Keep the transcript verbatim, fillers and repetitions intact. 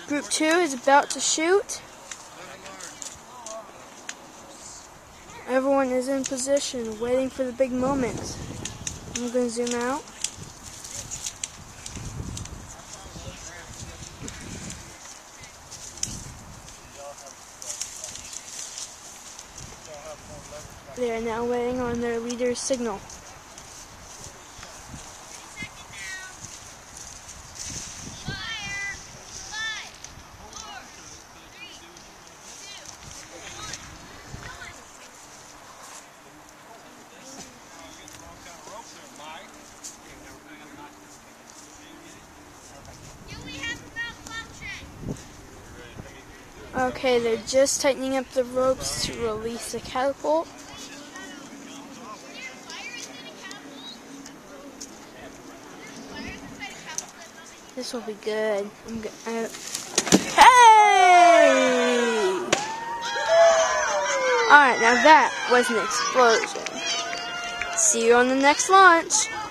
Group two is about to shoot. Everyone is in position, waiting for the big moment. I'm going to zoom out. They are now waiting on their leader's signal. Okay, they're just tightening up the ropes to release the catapult. This will be good. I'm go uh, hey! Alright, now that was an explosion. See you on the next launch.